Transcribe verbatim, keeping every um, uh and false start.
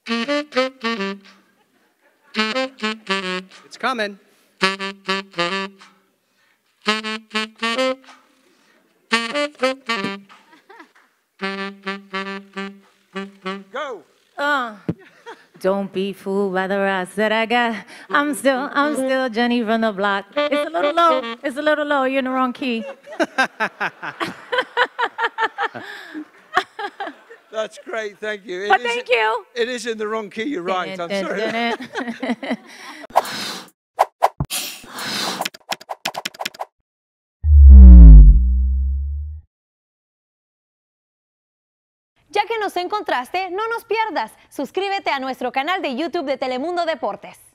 It's coming. Go. Uh, don't be fooled by the rocks that I got. I'm still, I'm still Jenny from the block. It's a little low. It's a little low. You're in the wrong key. That's great, thank you. It But is, thank you. It is in the wrong key, you're right, I'm sorry. Ya que nos encontraste, no nos pierdas. Suscríbete a nuestro canal de YouTube de Telemundo Deportes.